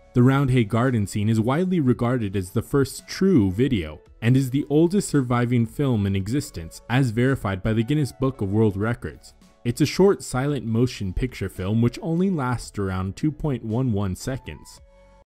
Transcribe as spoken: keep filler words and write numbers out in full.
The Roundhay Garden scene is widely regarded as the first true video, and is the oldest surviving film in existence, as verified by the Guinness Book of World Records. It's a short silent motion picture film which only lasts around two point one one seconds.